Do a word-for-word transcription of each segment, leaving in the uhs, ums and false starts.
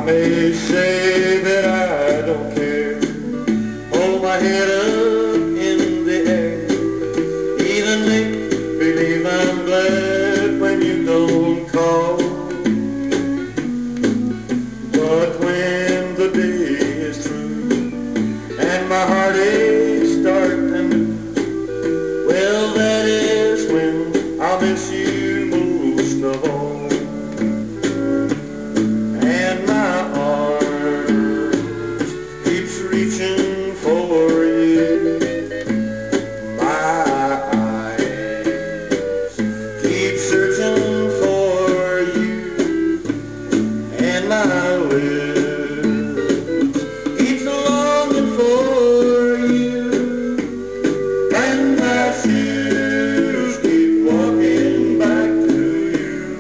may say that I don't care. Hold my head up in the air, even make believe I'm glad when you don't call. But when the day is through and my heart is dark and blue, well, that is when I'll miss you most of all. And my arms keeps reaching for you, my eyes keep searching for you, and my lips keep longing for you, and my shoes keep walking back to you.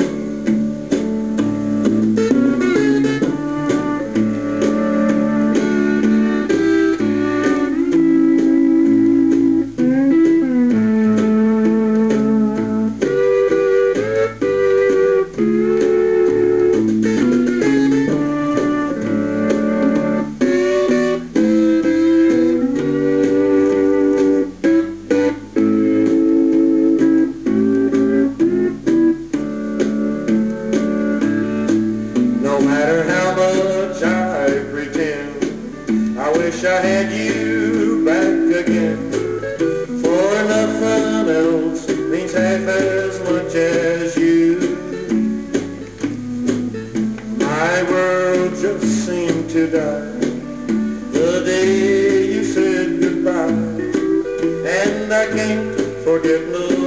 No matter how much I pretend, I wish I had you back again. For nothing else means half as much as you. My world just seemed to die the day you said goodbye, and I can't forget the